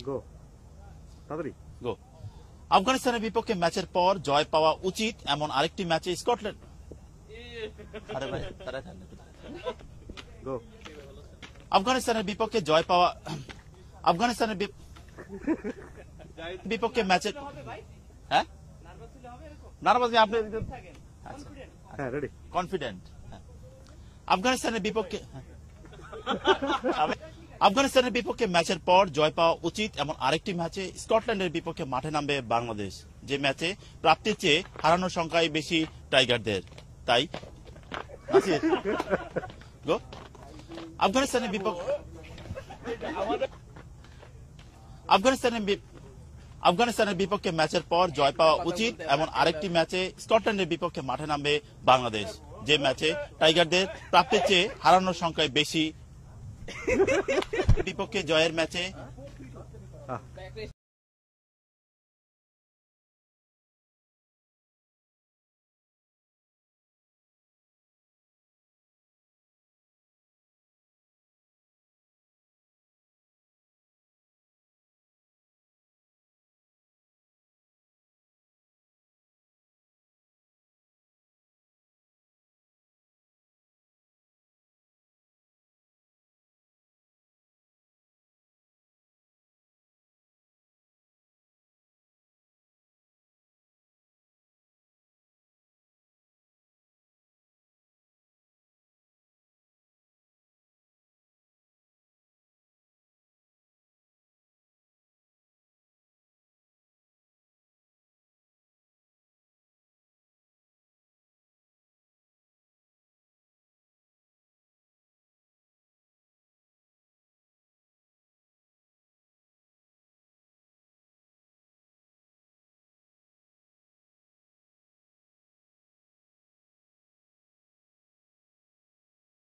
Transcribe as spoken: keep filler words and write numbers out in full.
গো তাড়াতাড়ি গো আফগানিস্তানের বিপক্ষে ম্যাচের পর জয় পাওয়া উচিত এমন আরেকটি ম্যাচে স্কটল্যান্ড আরে ভাই তারা গো আফগানিস্তানের বিপক্ষে জয় পাওয়া আফগানিস্তানের বিপক্ষে ম্যাচের হ্যাঁ নার্ভাস আপনি হ্যাঁ রেডি কনফিডেন্ট আফগানিস্তানের বিপক্ষে আফগানিস্তানের বিপক্ষে ম্যাচের পর জয় পাওয়া উচিত এমন আরেকটি ম্যাচে স্কটল্যান্ডের বিপক্ষে মাঠে নামবে বাংলাদেশ, যে ম্যাচে প্রাপ্তির চেয়ে হারানোর সংখ্যাই বেশি টাইগারদের। তাই গো আফগানিস্তানের বিপক্ষে আফগানিস্তানের আফগানিস্তানের বিপক্ষে ম্যাচের পর জয় পাওয়া উচিত এমন আরেকটি ম্যাচে স্কটল্যান্ডের বিপক্ষে মাঠে নামবে বাংলাদেশ, যে ম্যাচে টাইগারদের প্রাপ্তির চেয়ে হারানোর সংখ্যায় বেশি। বিপক্ষে জয়ের ম্যাচে